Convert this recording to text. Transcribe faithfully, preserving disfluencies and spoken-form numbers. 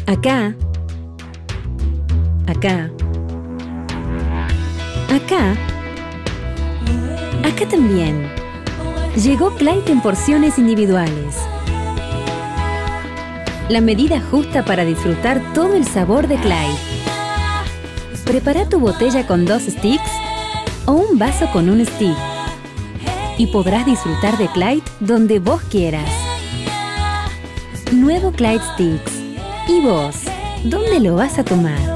Acá. Acá. Acá. Acá también. Llegó Clyde en porciones individuales. La medida justa para disfrutar todo el sabor de Clyde. Prepara tu botella con dos sticks o un vaso con un stick. Y podrás disfrutar de Clyde donde vos quieras. Nuevo Clyde Sticks. ¿Y vos? ¿Dónde lo vas a tomar?